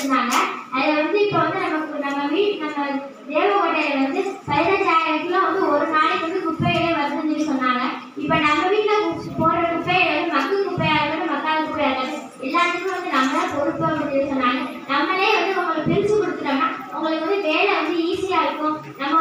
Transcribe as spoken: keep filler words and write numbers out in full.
கொடுத்துருந்தாங்க. அதில் வந்து இப்போ வந்து நமக்கு நம்ம வீட் நம்ம தேவகோட்டையில் வந்து பதினஞ்சாயிரம் கிலோ வந்து ஒரு நாளைக்கு வந்து குப்பையிலே வருதுன்னு சொல்லி சொன்னாங்க. இப்போ நம்ம வீட்டில் போடுற குப்பையை வந்து மக்கும் குப்பையாக இருக்கட்டும் மக்காத குப்பையாக இருக்கட்டும் எல்லாத்துக்கும் வந்து நம்ம தான் பொறுப்பு அப்படின்னு சொல்லி சொன்னாங்க. நம்மளே வந்து உங்களுக்கு பிரித்து கொடுத்துட்டோம்னா உங்களுக்கு வந்து வேலை வந்து ஈஸியாக இருக்கும். நம்ம